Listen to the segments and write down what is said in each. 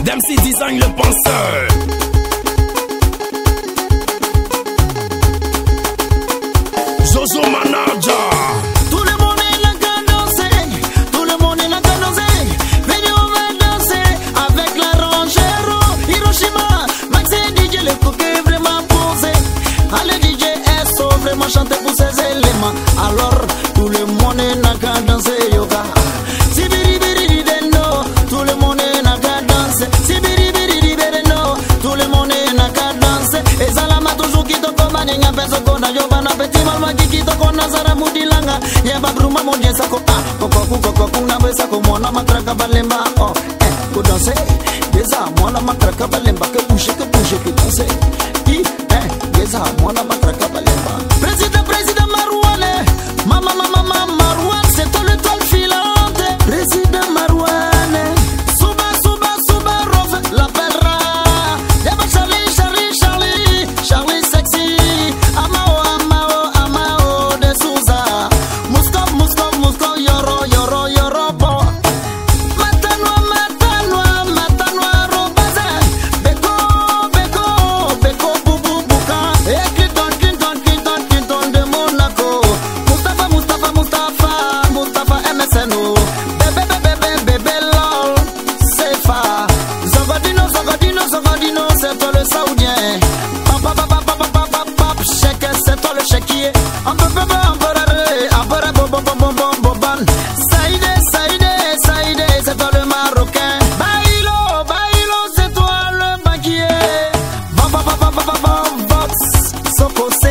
Dempsey Design le penseur. Jojo Manager. Tout le monde est là qu'à danser, tout le monde est là qu'à danser. Venez on va danser avec la Rangero, Hiroshima, Maxi DJ le coquet vraiment posé. Allez DJ SO vraiment chanter pour ses éléments. Alors tout le monde est là qu'à danser yoga. Sibiri biri dendo, tout le monde est là qu'à danser. Sibiri biri dendo, tout le monde est là qu'à danser. Et Salama toujours qui te commande, n'y a personne qu'on a yobana petit malma qui te connaît Sara Mudilanga. Yaba bruma monje sako koko na besa ko mona matraka balemba oh ko danser desa mona matraka balemba que bouger que danser desa mona matraka balemba. Président Marouane, mama Marouane, c'est toi le toile filante. Président Marouane, Souba Rove l'appellera. Yaba Charlie sexy. Amao de Souza. Musco yoro bo. Matanwa robaza. Beko bubu buka. Et Clinton de Monaco. Mustafa MSNO. Bébé lol. Sefa. Zogodino, c'est toi le Saoudien. Pap, chèque, c'est toi le chéquier. Un peu boban. Saïdé, c'est toi le Marocain. Bailo, c'est toi le banquier. Vox, Sokosé.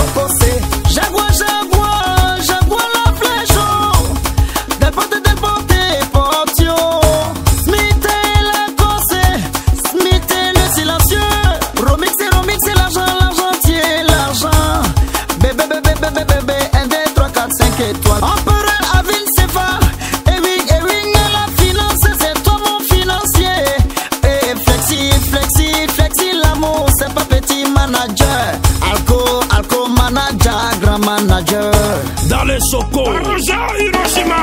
Jaguar la flèche. Déporté, Portio. Smith la corsé. Smith le silencieux. Romix et l'argent. Bébé, 1, 2, 3, 4, 5 étoiles. Empereur Avil Sefa. Ewing la finance, c'est toi mon financier. Et flexi, l'amour, c'est pas petit manager. Alco manager, grand manager. Dans les chocos, Hiroshima.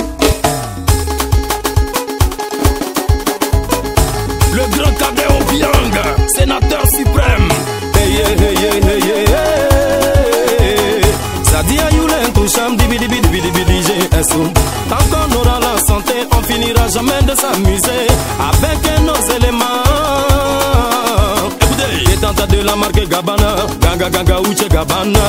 Le grand cadet Obiang, sénateur suprême. Hey. Sadia Yulen Toucham, dibi GSO. Tant qu'on aura la santé, on finira jamais de s'amuser avec nos éléments. Écoutez, il est tenté de la marque Gabbana, Gaga Uche Gabbana.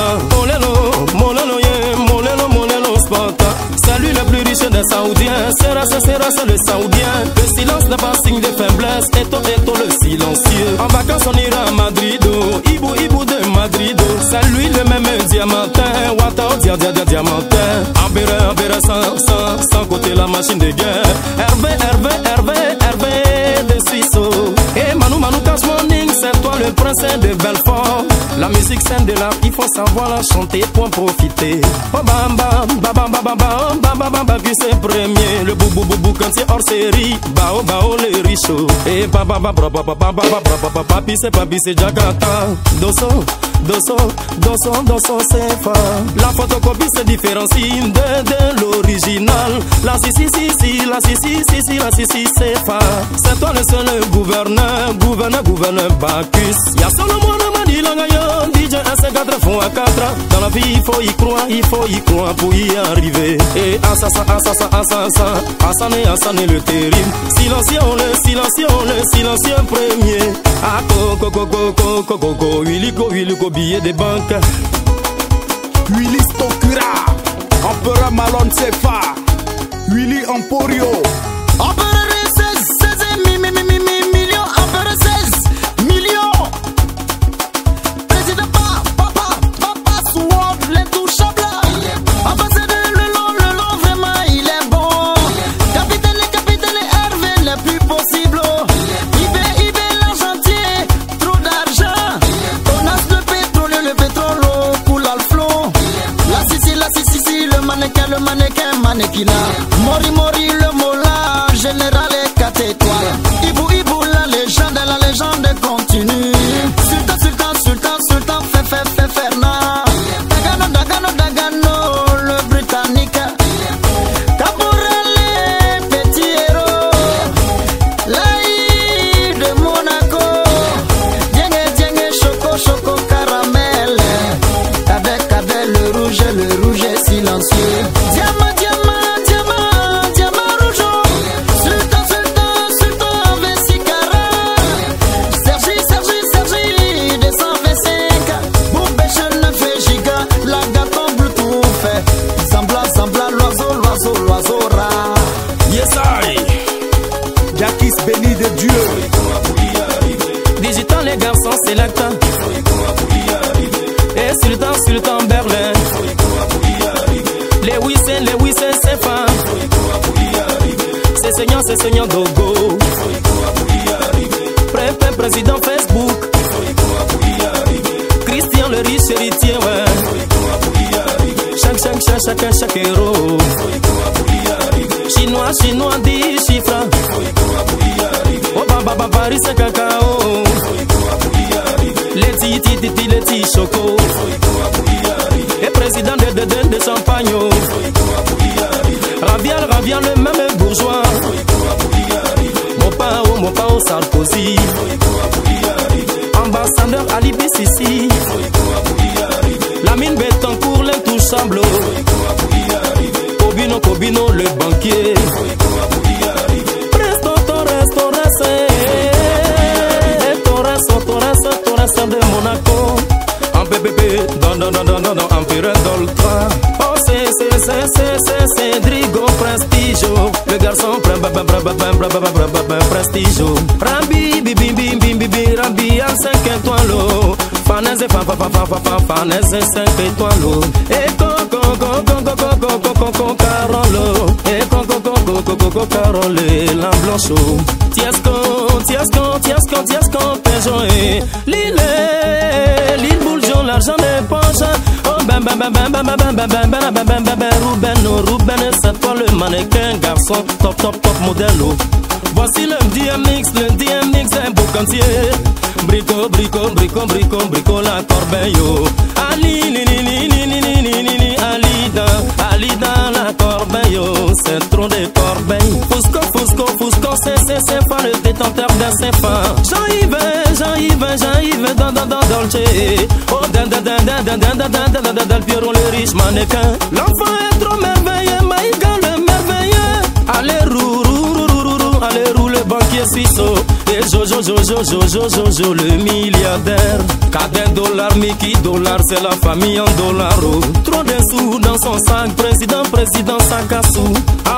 Molelo sport. C'est lui le plus riche des Saoudiens. Serra, c'est le Saoudien. Le silence n'est pas signe de faiblesse. Et toi le silencieux. En vacances on ira à Madrido. Ibu de Madrido. C'est lui le même diamantin. Watao diamantin. Ambera sans côté la machine de guerre. Hervé de Suisseau. Et Manu Cash Morning, c'est toi le prince de Belfort. La musique scène de l'art, il faut savoir la chanter pour en profiter. Oh bam puis c'est premier. Le boubou quand c'est hors série. Bao les richots. Et papi c'est Jakarta. Dosso c'est fort. La photocopie se différencie de l'original. La si c'est fort. C'est toi le seul gouverneur Bacchus. Y'a seulement moi DJ 154 font à 4. Dans la vie il faut y croire pour y arriver. Et Hassan est le terrible. Silencieux premier. Ah coco Willy billet de banque. Willy Stokura, Empereur Malone Sefa, Willy Emporio. Empereur 16 millions, Empereur 16 millions. Président Papa Sword, l'intouchable. Ambassadeur le long, vraiment il est bon. Capitaine Hervé, le plus possible. IB l'argentier, trop d'argent. Onas le pétrole coule à flot. La Sissi, le mannequin. Mori le mola, général et 4 étoiles. Ibu la légende continue. Sultan, Fernand. Dagano, le britannique. Caporale, petit héros. Diamant, diamant, diamant, diamant rougeau. Sultan, sultan, sultan, 26 carats. Sergi, Sergi, Sergi, 225. Boubèche 9 gigas, la gâteau Bluetooth fait. Zambla, zambla, l'oiseau, l'oiseau, l'oiseau rare. Yes, I. Yakis béni de Dieu. Digital les garçons sélectants. Et sultan, sultan Berlin. Les Wissens, c'est fin. C'est seigneur Dogo. Président Facebook. Christian le riche héritier, ouais. Chaque héros. Chinois, 10 chiffres. Oh, baba, Paris, c'est cacao. Les petits choco. Et président de champagne. Ravial, le même bourgeois. Mon pao, Sarkozy. Ambassadeur Ali Bississi. Lamine Betancourt, l'intouchable. Kobino, le banquier. Presto, Torres de Monaco. En PPP, dans Empire d'Ultra. Oh, c'est Cédrigo Prestigio. Le garçon, Prestigio. Rambi, Rambi, en 5 étoiles. Fanaise, Fanaise, 5 étoiles. Et Carolo. Et Carole, la blanche. Tiasco, Péjoé. L'île bourgeon, l'argent des poches. Oh, Ruben, c'est toi le mannequin, garçon, top modèle. Voici le DMX, un beau cantier. Brico, la corbeille. Ali dans la corbeille, c'est trop de corbeille. Fusco, c'est pas le détenteur de ses fins. Jean-Yves, dans Dolce. Oh, dans Pierrot le riche mannequin. L'enfant est trop merveilleux, Maïga le merveilleux. Allez, roule le banquier suisse. Et Jojo, le milliardaire. Cadet dollar, Mickey dollar, c'est la famille en dollars. Trop de sous dans son sac, président sac à sous.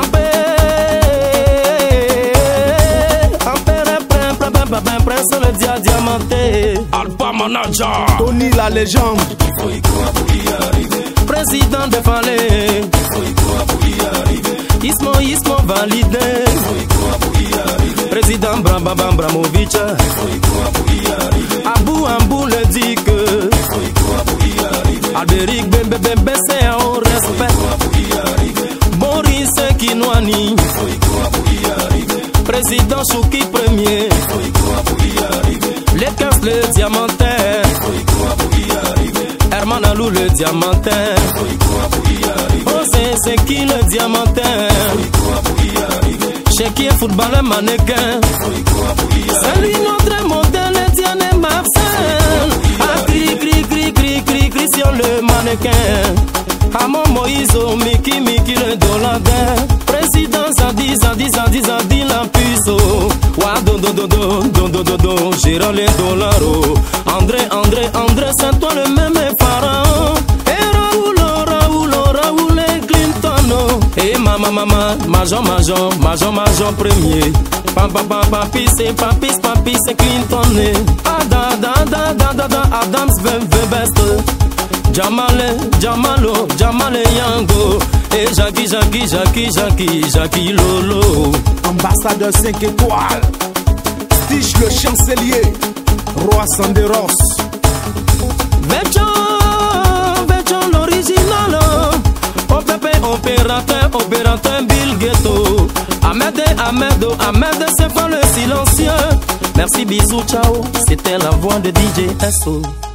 C'est le diamanté. Alpha Manager. Tony la légende. Président de Fallait. Ismo validé. Président Bramovic. Abou le dit que Albéric Bembe c'est au respect. Boris Kinwani. Président Chouki premier. Les 15 le diamantin. Herman Alou le diamantin. Oh c'est qui le diamantin? Chez qui est footballeur mannequin? C'est lui notre modèle, Diane Marcel. Christian le mannequin. Amon Moïse, Mickey le dollar. Président Zadi la puce. Wa gérant les dollars. André, c'est toi le même pharaon. Et Raoul et Clinton. Et Major premier. Papi c'est Clinton. Adams best. Jamale Yango. Et Jackie Lolo. Ambassadeur 5 étoiles. Stitch le chancelier. Roi Sanderos. Béchon l'original. Opérateur Bill Ghetto. Ahmed, c'est pas le silencieux. Merci, bisous, ciao. C'était la voix de DJ SO.